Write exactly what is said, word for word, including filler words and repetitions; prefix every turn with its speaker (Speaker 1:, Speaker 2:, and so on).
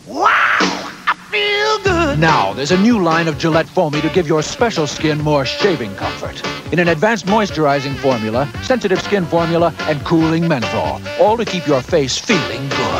Speaker 1: Wow, I feel good.
Speaker 2: Now, there's a new line of Gillette Foamy to give your special skin more shaving comfort. In an advanced moisturizing formula, sensitive skin formula, and cooling menthol. All to keep your face feeling good.